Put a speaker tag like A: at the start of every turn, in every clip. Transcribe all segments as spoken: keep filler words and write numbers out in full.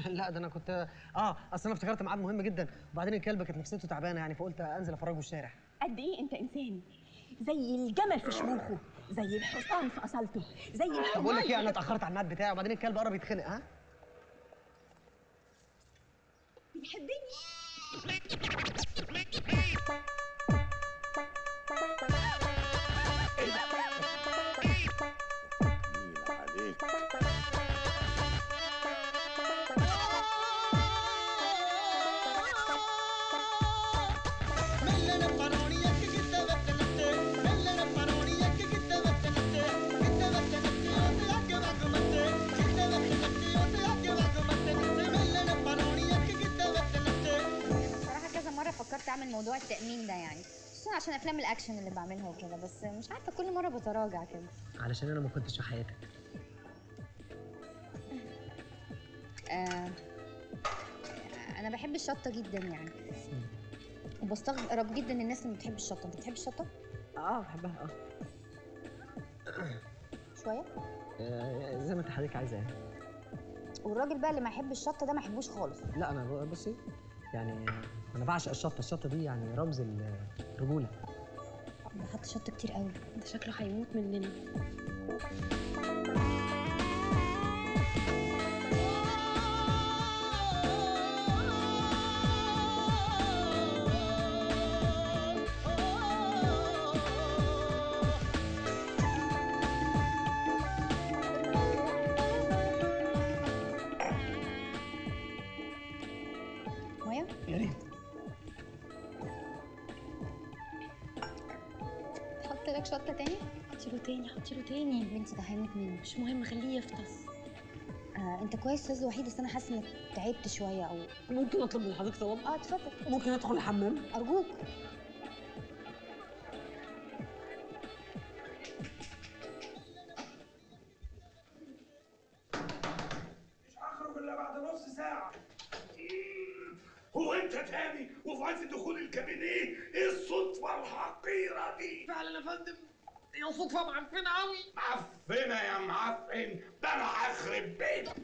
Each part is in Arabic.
A: لا ده انا كنت اه اصل انا افتكرت ميعاد مهم جدا، وبعدين الكلب كانت نفسيته تعبانه يعني، فقلت انزل افرجه الشارع.
B: قد ايه انت انسان، زي الجمل في شموخه، زي الحصان في اصالته، زي الحمار.
A: طب بقول لك ايه، انا اتاخرت على الميعاد بتاعي، وبعدين الكلب قرب يتخنق. ها
B: بيحبني.
C: فكرت اعمل موضوع التأمين ده يعني، خصوصا عشان افلام الاكشن اللي بعملها وكده، بس مش عارفه كل مره بتراجع كده.
A: علشان انا ما كنتش في حياتك.
C: آه انا بحب الشطه جدا يعني، وبستغرب جدا الناس اللي ما بتحبش الشطه. انت بتحب الشطه؟
A: اه بحبها اه
C: شويه؟
A: آه زي ما انت حضرتك عايزه يعني.
C: والراجل بقى اللي ما يحبش الشطه ده ما يحبوش خالص.
A: لا انا بصي يعني انا بعشق الشطه، الشطه دي يعني رمز الرجوله.
C: ده حط شطه كتير قوي،
B: ده شكله هيموت مننا.
C: ميه؟
A: يا ريت.
C: احط لك شطه تاني؟
B: حطي له تاني، حطي له تاني.
C: بنتي ده هيموت مني.
B: مش مهم، خليه يفطس.
C: آه، انت كويس استاذ وحيد، بس انا حاسه انك تعبت شويه. او
A: ممكن اطلب من حضرتك طلب؟
C: اه اتفضل.
A: ممكن ادخل الحمام؟
C: ارجوك.
D: مش هخرج الا بعد نص ساعه. هو انت تاني وفي عز دخول الكابينيه؟ ايه الصدفه الحقيره دي؟
A: فعلا يا فندم، هي صدفه معفنه قوي.
D: معفنه يا معفن، ده انا هخرب بيتك.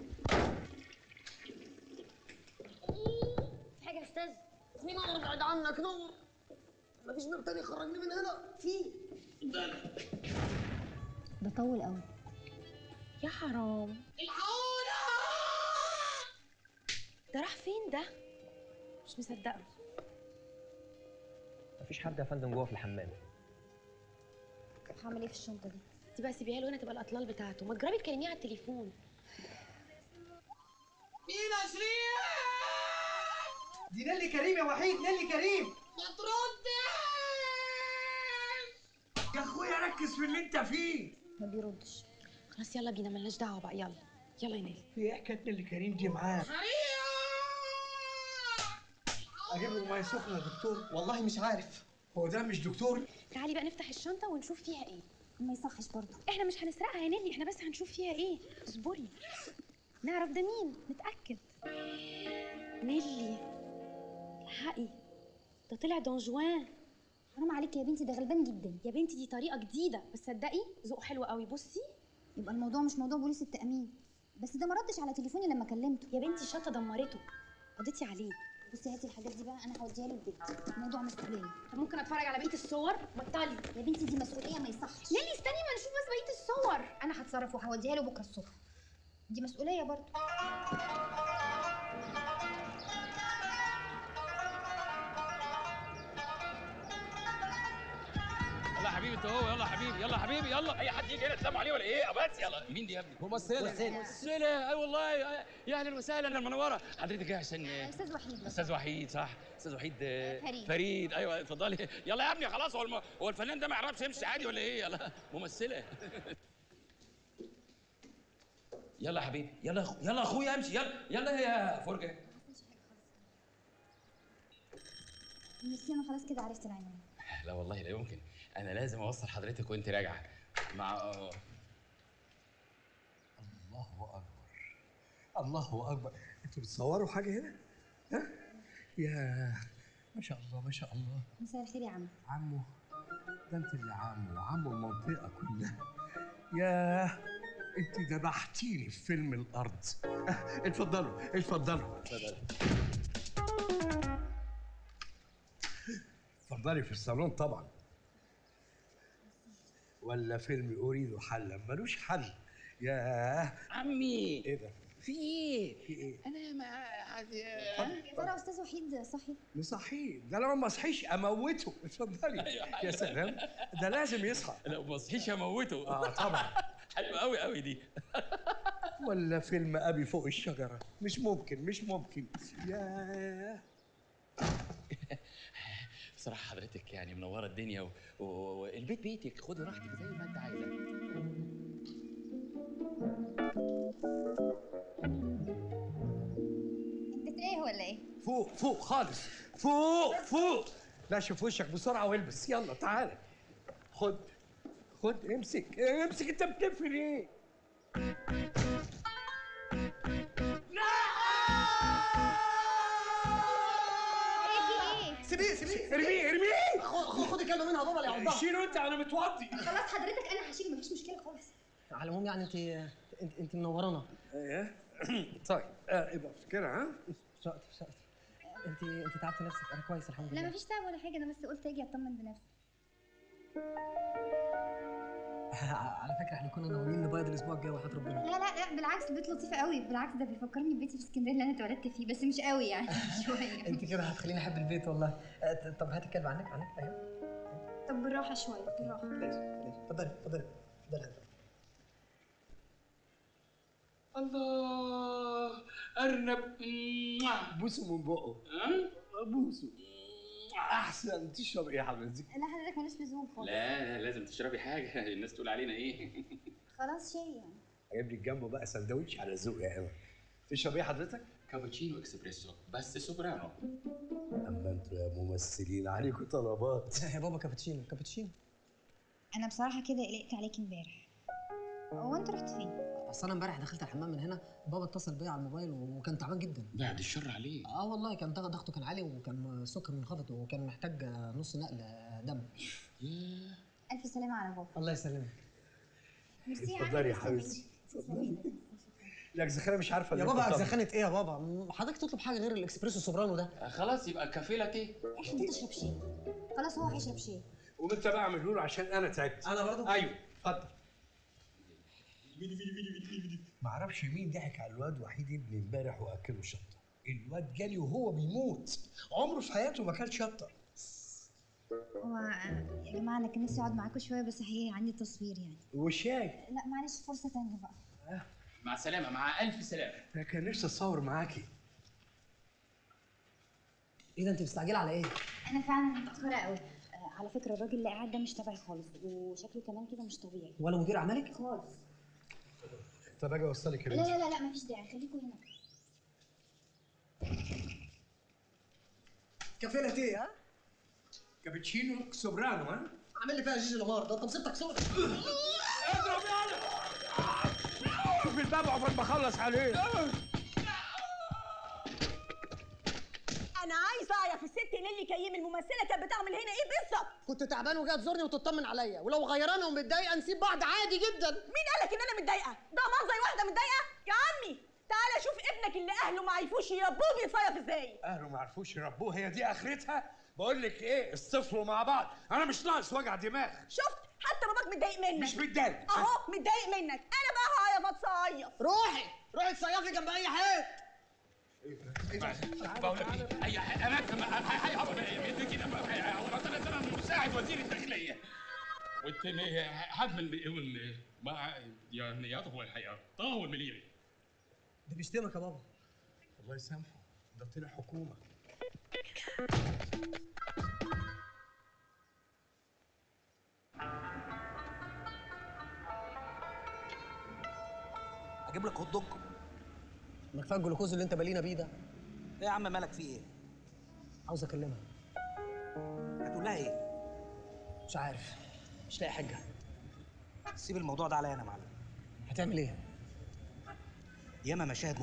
C: في حاجه يا استاذ؟
A: في نور بعيد عنك، نور. مفيش باب تاني يخرجني من هنا. في
D: ده
C: ده طول قوي.
B: يا حرام،
D: الحقونا!
B: ده راح فين ده؟ مش مصدقه.
A: مفيش حد يا فندم جوه في الحمام.
C: هعمل ايه في الشنطه دي؟
B: دي بقى سيبيها له هنا تبقى الاطلال بتاعته، ما تجربي تكلميه على التليفون.
A: مين يا شريف؟ دي نيلي كريم يا وحيد، نيلي كريم.
D: ما تردش يا اخويا، ركز في اللي انت فيه.
C: ما بيردش.
B: خلاص يلا بينا، ملناش دعوه بقى. يلا يلا يا نيلي.
D: في ايه حكايه نيلي كريم دي معاه؟ اجيب له ميه سخنه يا دكتور؟
A: والله مش عارف.
D: هو ده مش دكتور؟
B: تعالي بقى نفتح الشنطه ونشوف فيها ايه.
C: ما يصحش برضه.
B: احنا مش هنسرقها يا نيلي، احنا بس هنشوف فيها ايه. اصبري نعرف ده مين، نتاكد. نيلي الحقي، ده طلع دون جوان.
C: حرام عليك يا بنتي، ده غلبان جدا.
B: يا بنتي دي طريقه جديده، بس صدقي ذوق حلو قوي. بصي،
C: يبقى الموضوع مش موضوع بوليس التأمين، بس ده ما ردش على تليفوني لما كلمته.
B: يا بنتي الشطه دمرته، قضيتي عليه.
C: بصي هاتي الحاجات دي بقى، انا هوديها له البيت. موضوع مسؤوليه.
B: طب ممكن اتفرج على بقيه الصور؟ بطلي
C: يا بنتي دي مسؤوليه، ما يصحش.
B: نيلي استني ما نشوف بس بقيه الصور.
C: انا هتصرف وهوديها له بكره الصبح. دي مسؤوليه برضه.
E: يلا يا حبيبي انت هو، يلا يا حبيبي، يلا يا حبيبي، يلا. اي حد يجي هنا تسلموا عليه ولا ايه؟ بس يلا. مين دي يا ابني؟
A: ممثله.
E: ممثله، اي والله. يا اهلا وسهلا يا المنوره. حضرتك ايه عشان
C: استاذ وحيد.
E: استاذ وحيد، صح. استاذ وحيد
C: فريد.
E: فريد، ايوه اتفضلي. يلا يا ابني خلاص. هو الم... هو الفنان ده ما يعرفش يمشي عادي ولا ايه؟ يلا ممثله. يلا يا حبيبي، يلا أخو... يلا اخويا امشي. يلا يلا يا فرجه.
C: ميرسي، انا خلاص كده عرفت العنوان.
E: لا والله لا يمكن، انا لازم اوصل حضرتك وانت راجعه مع الله
D: اكبر، الله اكبر. انتوا بتصوروا حاجه هنا؟ ها؟ يا ما شاء الله ما شاء الله.
C: مساء الخير يا عم.
D: عمو؟ ده انت اللي عمو، عمو المنطقه كلها. يا انت ذبحتيني في فيلم الارض. اتفضلوا اتفضلوا اتفضلي في الصالون طبعا. ولا فيلم اريد حلا ملوش حل. ياه
E: عمي
D: ايه ده؟
E: في ايه؟
D: في ايه؟
E: انا ما
C: يا ترى استاذ وحيد صحي؟
D: نصحيه، ده لو ما صحيش اموته. اتفضلي. يا سلام، ده لازم يصحى.
E: لو ما صحيش هموته.
D: اه طبعا.
E: حلوه قوي قوي دي.
D: ولا فيلم ابي فوق الشجره. مش ممكن مش ممكن. ياه
E: بصراحه حضرتك يعني منوره الدنيا و- و- والبيت بيتك، خدي راحتك زي ما انت عايزه.
C: انت تايه ولا ايه؟
D: فوق فوق خالص. فوق فوق. لا شوف وشك بسرعه والبس. يلا تعالى. خد خد امسك امسك. انت بتقفل ايه؟
C: ايه في ايه؟
A: سيبيه سيبيه
D: ارميه ارميه.
A: خد خد كلمه منها بابا يا عضها.
D: شيله انت، انا متوضي.
C: خلاص حضرتك انا هشيل مفيش مشكله خالص.
A: على العموم يعني انت انت, انت منورانا.
D: ايه طيب آه، ابقى افتكرها. ها؟
A: مش وقت مش وقت. انت انت تعبتي نفسك. انا كويس الحمد
C: لا
A: لله.
C: مفيش تعب ولا حاجه، انا بس قلت اجي اطمن بنفسي.
A: على فكره احنا كنا ناويين نبيض الاسبوع الجاي وحياه ربنا.
C: لا لا لا بالعكس، البيت لطيف قوي، بالعكس ده بيفكرني ببيتي في اسكندريه اللي انا اتولدت فيه، بس مش قوي يعني شويه.
A: انت كده هتخليني احب البيت والله. اه، طب هاتي الكلب عنك عنك. ايوه
C: طب بالراحه شويه بالراحه.
A: ليش ليش اتفضلي اتفضلي اتفضلي.
E: الله ارنب.
D: بوسه من بقه. بوسه. احسن. تشرب ايه يا حضرتك؟
C: لا حضرتك ملوش لزوم خالص.
E: لا لا لازم تشربي حاجه، الناس تقول علينا ايه.
C: خلاص شاي يعني.
D: جايب لك جنبه بقى سندوتش على ذوق يا قمر. تشرب ايه حضرتك؟
E: كابتشينو اكسبريسو بس سوبرانو.
D: اما انتوا يا ممثلين عليكم طلبات.
A: يا بابا كابتشينو كابتشينو.
C: انا بصراحه كده قلقت عليك امبارح. هو انت رحت فين؟
A: اصل انا امبارح دخلت الحمام من هنا، بابا اتصل بيا على الموبايل وكان تعبان جدا.
E: بعد الشر عليه.
A: اه والله كان ضغط- ضغطه كان عالي وكان السكر منخفض وكان محتاج نص نقل دم.
E: ياه.
C: الف سلامه على بابا.
A: الله يسلمك.
C: ميرسي يا
D: اتفضلي يا
C: عم.
D: حبيبتي. اتفضلي. الاجزخانه مش عارفه
A: يا
D: اللي
A: بابا
D: انت بتاخده.
A: اجزخانه ايه يا بابا؟ حضرتك تطلب حاجه غير الاكسبريسو سوبرانو ده.
E: آه، خلاص يبقى كافيه لاتيه.
C: احنا بتشرب شاي. خلاص هو هيشرب شاي.
D: وانت بقى اعمله له عشان انا تعبت.
A: انا برضو؟
D: ايوه اتفضل. ما اعرفش مين ضحك على الواد وحيد ابني امبارح واكله شطه. الواد جالي وهو بيموت، عمره في حياته ما كان شطه.
C: هو آه، يا جماعه انا كان نفسي اقعد معاكم شويه بس هي عندي تصوير يعني.
D: وشاي.
C: لا معلش فرصه تانية بقى.
E: مع السلامه، مع الف سلامه.
D: انا كان نفسي اتصور معاكي.
A: ايه ده انت مستعجله على ايه؟
C: انا فعلا متاخره قوي. آه على فكره الراجل اللي قاعد ده مش تبعي خالص وشكله كمان كده مش طبيعي
A: ولا مدير اعمالك؟
C: خالص.
D: طب اجي اوصلك يا
C: لا
D: بنتي.
C: لا لا لا مفيش داعي، خليكم هنا.
A: كافيه لاتيه ها؟
D: كابتشينو سوبرانو. ها؟
A: عامل لي فيها جيجي لامار ده انت مصيبتك سودا.
D: اضرب يلا. شوف الباب عقبال ما اخلص عليه.
F: انا عايزه اعرف الست نيلي كيم الممثله كانت بتعمل هنا ايه بالظبط؟
A: كنت تعبان وجايه تزورني وتطمن عليا، ولو غيرانه ومتضايقه نسيب بعض عادي جدا.
F: مين قالك ان انا متضايقه؟ ده منظر واحده متضايقه؟ يا عمي تعالى شوف ابنك اللي اهله ما عرفوش يربوه بيصيف ازاي.
D: اهله ما عرفوش يربوه، هي دي اخرتها؟ بقول لك ايه، اصطفلوا مع بعض، انا مش ناقص وجع دماغ.
F: شفت؟ حتى باباك متضايق منك.
D: مش متضايق.
F: اهو متضايق منك، انا بقى هعرف اتصيف.
A: روحي روحي تصيفي جنب اي حيط.
E: بقول لك ايه، اي اماكن هي كده مثلا مساعد وزير الداخليه والتاني حجم ال ما يعني يطهو الحقيقه طاهو المليري.
A: ده بيشتمك يا بابا.
D: الله يسامحه، ده طلع حكومه.
G: اجيب لك هوت دوج.
A: ما كفايه الجلوكوز اللي انت بالينا بيه ده.
G: ايه يا عم مالك في ايه؟
A: عاوز اكلمها.
G: هتقول لها ايه؟
A: مش عارف، مش لاقي حاجه.
G: سيب الموضوع ده عليا انا يا معلم.
A: هتعمل ايه؟
G: ياما مشاهد